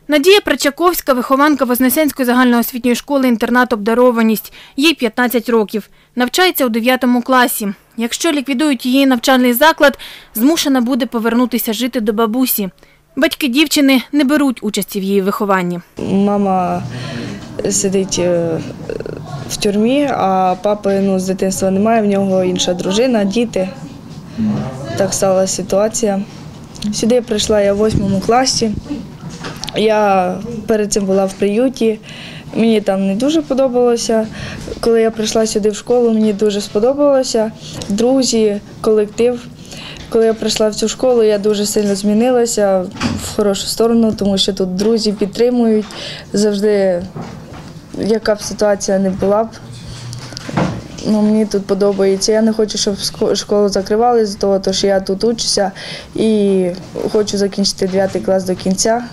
Надія Причаковська – вихованка Вознесенської загальноосвітньої школи-інтернат «Обдарованість». Їй 15 років. Навчається у 9 класі. Якщо ліквідують її навчальний заклад, змушена буде повернутися жити до бабусі. Батьки дівчини не беруть участі в її вихованні. Мама сидить в тюрмі, а папи з дитинства немає, в нього інша дружина, діти. Так сталася ситуація. Сюди прийшла я в 8 класі. Я перед цим була в приюті, мені там не дуже подобалося. Коли я прийшла сюди в школу, мені дуже сподобалося. Друзі, колектив. Коли я прийшла в цю школу, я дуже сильно змінилася в хорошу сторону, тому що тут друзі підтримують. Завжди, яка б ситуація не була б, мені тут подобається. Я не хочу, щоб школу закривали з того, що я тут учуся і хочу закінчити 9 клас до кінця,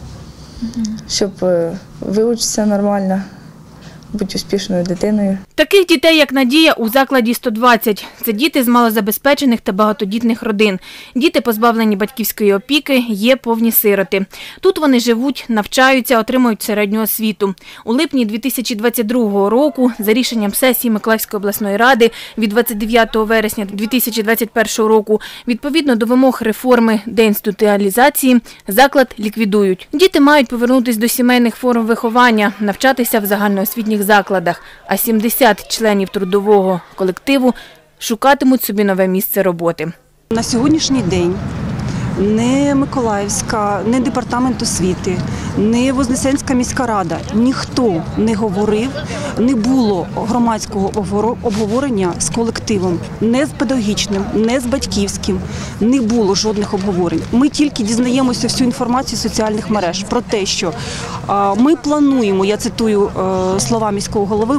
щоб вивчитися нормально, бути успішною дитиною. Таких дітей, як Надія, у закладі 120. Це діти з малозабезпечених та багатодітних родин. Діти, позбавлені батьківської опіки, є повні сироти. Тут вони живуть, навчаються, отримують середню освіту. У липні 2022 року за рішенням сесії Миколаївської обласної ради від 29 вересня 2021 року відповідно до вимог реформи деінституціалізації заклад ліквідують. Діти мають повернутися до сімейних форм виховання, навчатися в загальноосвітніх закладах, а 70 членів трудового колективу шукатимуть собі нове місце роботи. На сьогоднішній день не Миколаївська, не департамент освіти, не Вознесенська міська рада, ніхто не говорив, не було громадського обговорення з колективом, не з педагогічним, не з батьківським, не було жодних обговорень. Ми тільки дізнаємося всю інформацію з соціальних мереж про те, що ми плануємо, я цитую слова міського голови,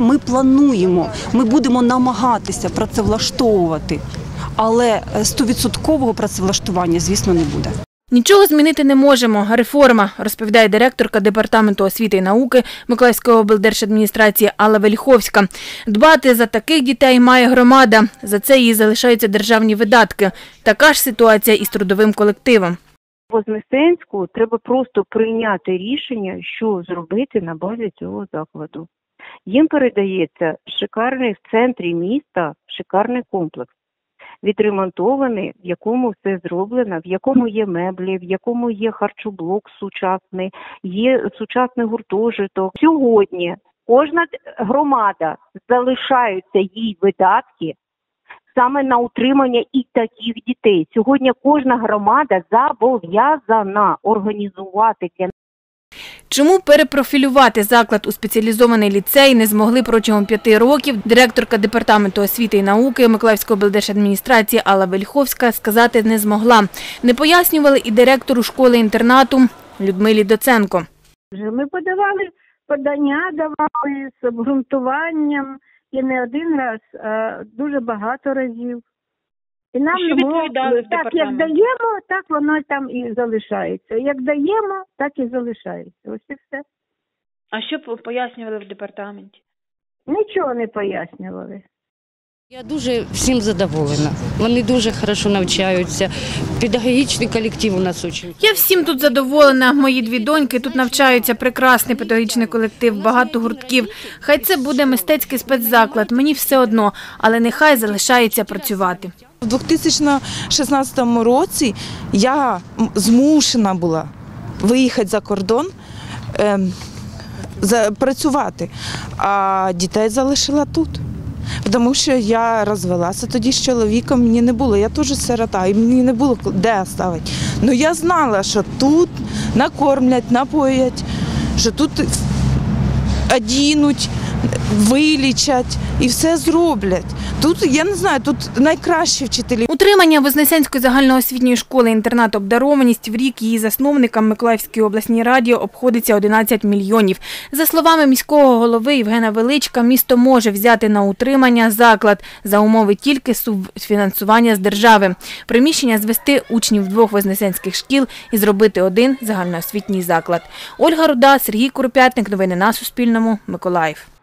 ми будемо намагатися працевлаштовувати. Але 100% працевлаштування, звісно, не буде. Нічого змінити не можемо. Реформа, розповідає директорка Департаменту освіти і науки Миколаївської облдержадміністрації Алла Вельховська. Дбати за таких дітей має громада. За це їй залишаються державні видатки. Така ж ситуація і з трудовим колективом. Вознесенську треба просто прийняти рішення, що зробити на базі цього закладу. Їм передається шикарний в центрі міста, шикарний комплекс. Відремонтований, в якому все зроблено, в якому є меблі, в якому є харчоблок сучасний, є сучасний гуртожиток. Сьогодні кожна громада залишаються їй видатки саме на утримання і таких дітей. Сьогодні кожна громада зобов'язана організувати для Чому перепрофілювати заклад у спеціалізований ліцей не змогли протягом 5 років, директорка Департаменту освіти і науки Миколаївської облдержадміністрації Алла Вельховська сказати не змогла. Не пояснювали і директору школи-інтернату Людмилі Доценко. Ми подавали подання, давали з обґрунтуванням і не один раз, а дуже багато разів. І нам так, як даємо, так воно там і залишається. Як даємо, так і залишається. Ось і все. А що пояснювали в департаменті? Нічого не пояснювали. Я дуже всім задоволена. Вони дуже добре навчаються. Педагогічний колектив у нас дуже. Я всім тут задоволена. Мої 2 доньки тут навчаються. Прекрасний педагогічний колектив, багато гуртків. Хай це буде мистецький спецзаклад. Мені все одно, але нехай залишається працювати. У 2016 році я змушена була виїхати за кордон, працювати, а дітей залишила тут. Тому що я розвелася тоді з чоловіком, мені не було, я теж сирота, і мені не було де ставити. Ну я знала, що тут накормлять, напоять, що тут одінуть, вилічать і все зроблять. Тут, я не знаю, тут найкращі вчителі. Утримання Вознесенської загальноосвітньої школи-інтернат «Обдарованість» в рік її засновникам Миколаївській обласній раді обходиться 11 мільйонів. За словами міського голови Євгена Величка, місто може взяти на утримання заклад за умови тільки субфінансування з держави. Приміщення звести учнів 2 вознесенських шкіл і зробити 1 загальноосвітній заклад. Ольга Руда, Сергій Куропятник. Новини на Суспільному. Миколаїв.